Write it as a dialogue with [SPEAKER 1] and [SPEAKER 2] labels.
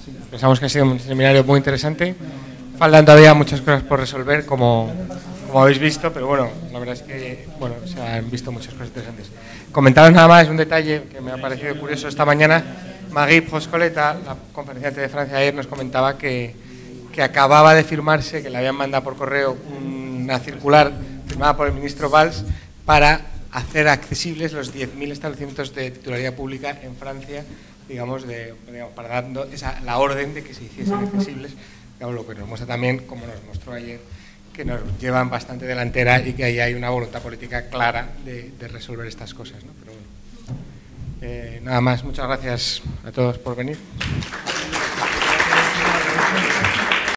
[SPEAKER 1] Pensamos que ha sido un seminario muy interesante. Faltan todavía muchas cosas por resolver, como habéis visto, pero bueno, la verdad es que se han visto muchas cosas interesantes. Comentaros nada más un detalle que me ha parecido curioso esta mañana. Marie Proscoleta, la conferenciante de Francia ayer, nos comentaba que acababa de firmarse, que le habían mandado por correo una circular firmada por el ministro Valls para hacer accesibles los 10.000 establecimientos de titularidad pública en Francia, para dar la orden de que se hiciesen accesibles, lo que nos muestra también, como nos mostró ayer, que nos llevan bastante delantera y que ahí hay una voluntad política clara de resolver estas cosas, ¿no? Pero bueno, nada más, muchas gracias a todos por venir.